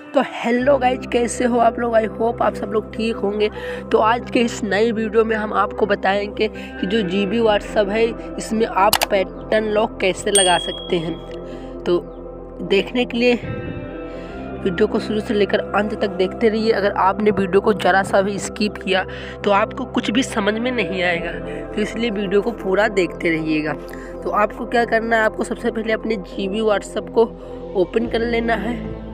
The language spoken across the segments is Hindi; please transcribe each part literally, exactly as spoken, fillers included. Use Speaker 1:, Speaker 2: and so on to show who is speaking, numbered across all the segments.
Speaker 1: तो हेलो गाइज, कैसे हो आप लोग। आई होप आप सब लोग ठीक होंगे। तो आज के इस नई वीडियो में हम आपको बताएंगे कि जो जीबी व्हाट्सएप है इसमें आप पैटर्न लॉक कैसे लगा सकते हैं। तो देखने के लिए वीडियो को शुरू से लेकर अंत तक देखते रहिए। अगर आपने वीडियो को ज़रा सा भी स्किप किया तो आपको कुछ भी समझ में नहीं आएगा, तो इसलिए वीडियो को पूरा देखते रहिएगा। तो आपको क्या करना है, आपको सबसे पहले अपने जीबी व्हाट्सएप को ओपन कर लेना है।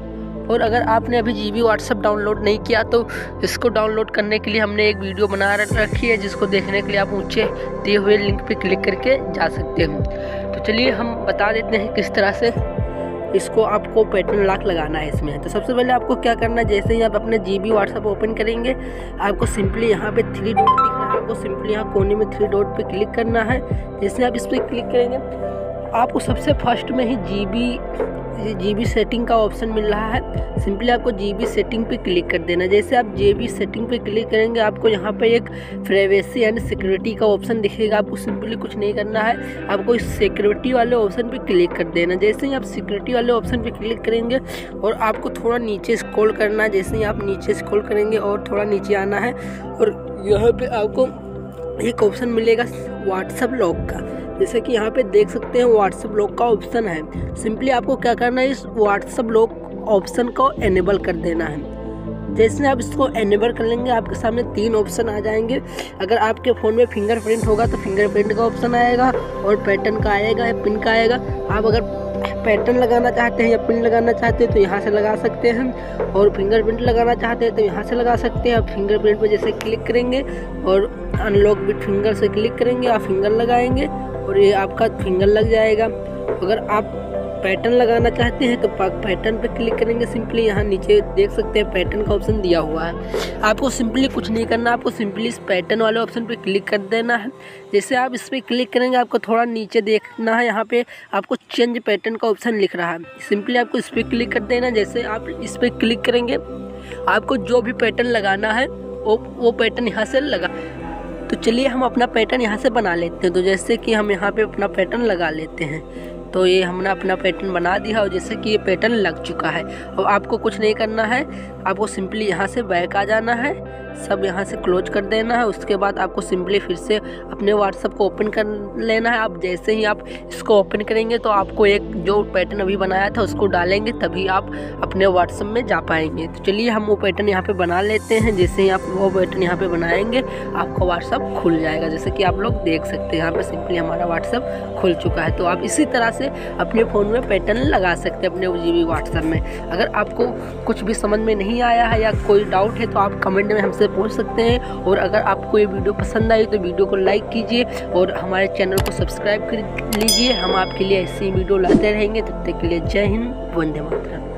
Speaker 1: और अगर आपने अभी जीबी व्हाट्सएप डाउनलोड नहीं किया तो इसको डाउनलोड करने के लिए हमने एक वीडियो बना रखी है, जिसको देखने के लिए आप नीचे दिए हुए लिंक पे क्लिक करके जा सकते हैं। तो चलिए हम बता देते हैं किस तरह से इसको आपको पैटर्न लॉक लगाना है इसमें। तो सबसे पहले आपको क्या करना है, जैसे ही आप अपने जीबी व्हाट्सएप ओपन करेंगे आपको सिंपली यहाँ पे थ्री डॉट दिख रहा है, आपको सिंपली यहाँ कोने में थ्री डॉट पे क्लिक करना है। जैसे आप इस पर क्लिक करेंगे आपको सबसे फर्स्ट में ही जीबी जीबी सेटिंग का ऑप्शन मिल रहा है। सिंपली आपको जीबी सेटिंग पे क्लिक कर देना। जैसे आप जीबी सेटिंग पे क्लिक करेंगे आपको यहाँ पे एक प्राइवेसी एंड सिक्योरिटी का ऑप्शन दिखेगा। आपको सिंपली कुछ नहीं करना है, आपको इस सिक्योरिटी वाले ऑप्शन पे क्लिक कर देना। जैसे ही आप सिक्योरिटी वाले ऑप्शन पे क्लिक करेंगे और आपको थोड़ा नीचे स्क्रॉल करना है। जैसे ही आप नीचे स्क्रॉल करेंगे और थोड़ा नीचे आना है और यहाँ पे आपको एक ऑप्शन मिलेगा व्हाट्सएप लॉक का। जैसे कि यहाँ पे देख सकते हैं व्हाट्सएप लॉक का ऑप्शन है। सिंपली आपको क्या करना है, इस व्हाट्सएप लॉक ऑप्शन को एनेबल कर देना है। जैसे आप इसको एनेबल कर लेंगे आपके सामने तीन ऑप्शन आ जाएंगे। अगर आपके फ़ोन में फिंगरप्रिंट होगा तो फिंगरप्रिंट का ऑप्शन आएगा और पैटर्न का आएगा या पिन का आएगा। आप अगर पैटर्न लगाना चाहते हैं या पिन लगाना चाहते हैं तो यहाँ से लगा सकते हैं, और फिंगरप्रिंट लगाना चाहते हैं तो यहाँ से लगा सकते हैं। आप फिंगरप्रिंट पर जैसे क्लिक करेंगे और अनलॉक विद फिंगर से क्लिक करेंगे, आप फिंगर लगाएंगे और ये आपका फिंगर लग जाएगा। अगर आप पैटर्न लगाना चाहते हैं तो पैटर्न पे क्लिक करेंगे। सिंपली यहाँ नीचे देख सकते हैं पैटर्न का ऑप्शन दिया हुआ है। आपको सिंपली कुछ नहीं करना, आपको सिंपली इस पैटर्न वाले ऑप्शन पे क्लिक कर देना है। जैसे आप इस पर क्लिक करेंगे आपको थोड़ा नीचे देखना है, यहाँ पे आपको चेंज पैटर्न का ऑप्शन लिख रहा है। सिंपली आपको इस पर क्लिक कर देना। जैसे आप इस पर क्लिक करेंगे आपको जो भी पैटर्न लगाना है वो वो पैटर्न यहाँ से लगा। तो चलिए हम अपना पैटर्न यहाँ से बना लेते हैं। तो जैसे कि हम यहाँ पे अपना पैटर्न लगा लेते हैं। तो ये हमने अपना पैटर्न बना दिया और जैसे कि ये पैटर्न लग चुका है। और आपको कुछ नहीं करना है, आपको सिंपली यहाँ से बैक आ जाना है, सब यहाँ से क्लोज कर देना है। उसके बाद आपको सिंपली फिर से अपने व्हाट्सएप को ओपन कर लेना है। आप जैसे ही आप इसको ओपन करेंगे तो आपको एक जो पैटर्न अभी बनाया था उसको डालेंगे, तभी आप अपने व्हाट्सएप में जा पाएंगे। तो चलिए हम वो पैटर्न यहाँ पे बना लेते हैं। जैसे ही आप वो पैटर्न यहाँ पे बनाएंगे आपका व्हाट्सएप खुल जाएगा। जैसे कि आप लोग देख सकते हैं यहाँ पे सिंपली हमारा व्हाट्सएप खुल चुका है। तो आप इसी तरह से अपने फ़ोन में पैटर्न लगा सकते हैं अपने जीबी व्हाट्सएप में। अगर आपको कुछ भी समझ में नहीं आया है या कोई डाउट है तो आप कमेंट में हमसे पूछ सकते हैं। और अगर आपको ये वीडियो पसंद आई तो वीडियो को लाइक कीजिए और हमारे चैनल को सब्सक्राइब कर लीजिए। हम आपके लिए ऐसी वीडियो लाते रहेंगे। तब तक के लिए जय हिंद, वंदे मातरम।